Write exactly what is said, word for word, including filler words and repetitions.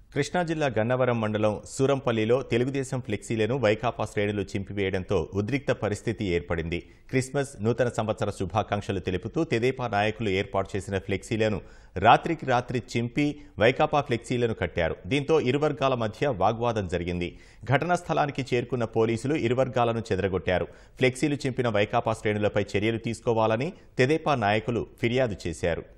కృష్ణా జిల్లా గన్నవరం మండలం సూరంపల్లిలో తెలుగుదేశం ఫ్లెక్సీలను వైకాపా శ్రేణులు చింపివేయడంతో ఉద్రిక్త పరిస్థితి ఏర్పడింది. క్రిస్మస్, నూతన సంవత్సర శుభాకాంక్షలు తెలుపుతూ తెదేపా నాయకులు ఏర్పాటు చేసిన ఫ్లెక్సీలను రాత్రికి రాత్రి చింపి వైకాపా ఫ్లెక్సీలను కట్టారు. దీంతో ఇరు వర్గాల మధ్య వాగ్వాదం జరిగింది. ఘటనా స్థలానికి చేరుకున్న పోలీసులు ఇరు వర్గాలను చెదరగొట్టారు. ఫ్లెక్సీలు చింపిన వైకాపా శ్రేణులపై చర్యలు తీసుకోవాలని తెదేపా నాయకులు ఫిర్యాదు చేశారు.